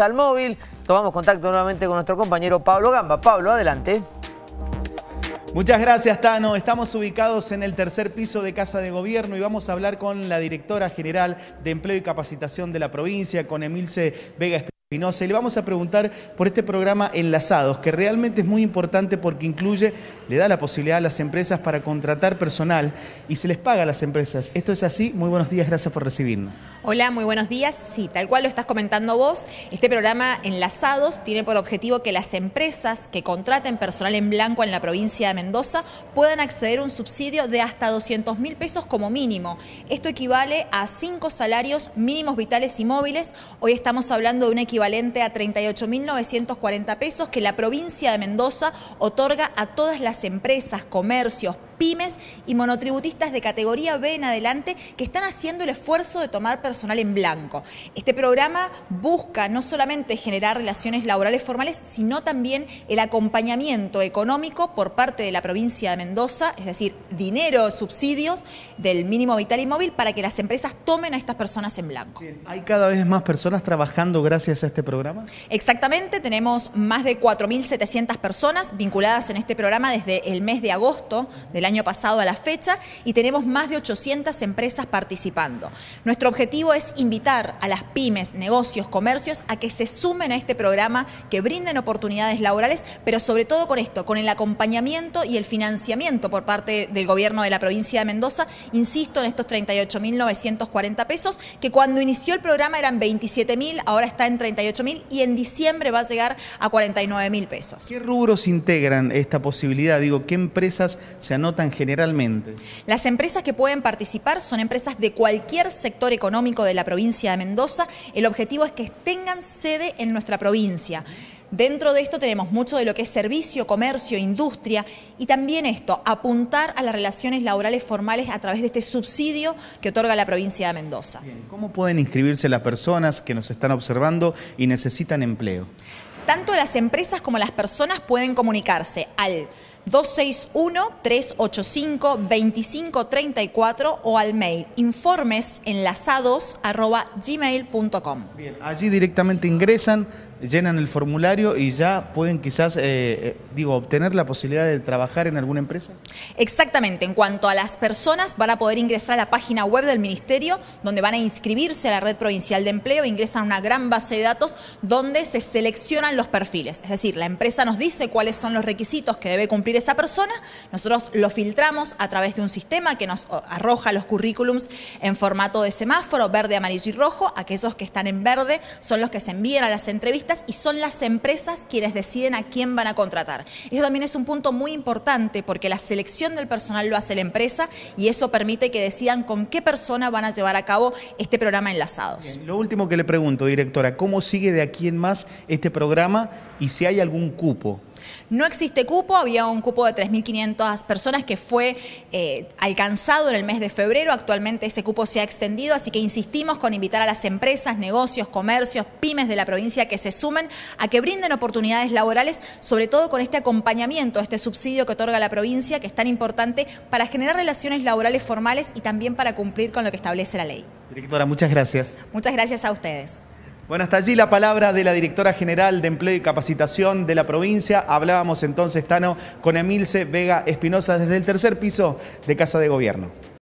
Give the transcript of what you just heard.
al móvil. Tomamos contacto nuevamente con nuestro compañero Pablo Gamba. Pablo, adelante. Muchas gracias, Tano. Estamos ubicados en el tercer piso de Casa de Gobierno y vamos a hablar con la directora general de Empleo y Capacitación de la provincia, con Emilce Vega Espinosa, y le vamos a preguntar por este programa Enlazados, que realmente es muy importante porque le da la posibilidad a las empresas para contratar personal y se les paga a las empresas. ¿Esto es así? Muy buenos días, gracias por recibirnos. Hola, muy buenos días. Sí, tal cual lo estás comentando vos, este programa Enlazados tiene por objetivo que las empresas que contraten personal en blanco en la provincia de Mendoza puedan acceder a un subsidio de hasta 200.000 pesos como mínimo. Esto equivale a 5 salarios mínimos vitales y móviles. Hoy estamos hablando de un equivalente a 38.940 pesos que la provincia de Mendoza otorga a todas las empresas, comercios, pymes y monotributistas de categoría B en adelante que están haciendo el esfuerzo de tomar personal en blanco. Este programa busca no solamente generar relaciones laborales formales, sino también el acompañamiento económico por parte de la provincia de Mendoza, es decir, dinero, subsidios del mínimo vital y móvil para que las empresas tomen a estas personas en blanco. Bien. ¿Hay cada vez más personas trabajando gracias a este programa? Exactamente, tenemos más de 4.700 personas vinculadas en este programa desde el mes de agosto del año pasado a la fecha y tenemos más de 800 empresas participando. Nuestro objetivo es invitar a las pymes, negocios, comercios a que se sumen a este programa, que brinden oportunidades laborales, pero sobre todo con esto, con el acompañamiento y el financiamiento por parte del gobierno de la provincia de Mendoza, insisto, en estos 38.940 pesos, que cuando inició el programa eran 27.000, ahora está en 38.000 y en diciembre va a llegar a 49.000 pesos. ¿Qué rubros integran esta posibilidad? Digo, ¿qué empresas se anotan generalmente? Las empresas que pueden participar son empresas de cualquier sector económico de la provincia de Mendoza. El objetivo es que tengan sede en nuestra provincia. Dentro de esto tenemos mucho de lo que es servicio, comercio, industria y también esto, apuntar a las relaciones laborales formales a través de este subsidio que otorga la provincia de Mendoza. Bien. ¿Cómo pueden inscribirse las personas que nos están observando y necesitan empleo? Tanto las empresas como las personas pueden comunicarse al 261-385-2534 o al mail informesenlazados@gmail.com. Bien, allí directamente ingresan, llenan el formulario y ya pueden quizás, obtener la posibilidad de trabajar en alguna empresa. Exactamente, en cuanto a las personas van a poder ingresar a la página web del Ministerio, donde van a inscribirse a la Red Provincial de Empleo, ingresan a una gran base de datos donde se seleccionan los perfiles. Es decir, la empresa nos dice cuáles son los requisitos que debe cumplir esa persona, nosotros lo filtramos a través de un sistema que nos arroja los currículums en formato de semáforo, verde, amarillo y rojo. Aquellos que están en verde son los que se envían a las entrevistas y son las empresas quienes deciden a quién van a contratar. Eso también es un punto muy importante porque la selección del personal lo hace la empresa y eso permite que decidan con qué persona van a llevar a cabo este programa Enlazados. Bien, lo último que le pregunto, directora, ¿cómo sigue de aquí en más este programa y si hay algún cupo? No existe cupo, había un cupo de 3.500 personas que fue alcanzado en el mes de febrero, actualmente ese cupo se ha extendido, así que insistimos con invitar a las empresas, negocios, comercios, pymes de la provincia que se sumen a que brinden oportunidades laborales, sobre todo con este acompañamiento, este subsidio que otorga la provincia, que es tan importante para generar relaciones laborales formales y también para cumplir con lo que establece la ley. Directora, muchas gracias. Muchas gracias a ustedes. Bueno, hasta allí la palabra de la directora general de Empleo y Capacitación de la provincia. Hablábamos entonces, Tano, con Emilce Vega Espinosa desde el tercer piso de Casa de Gobierno.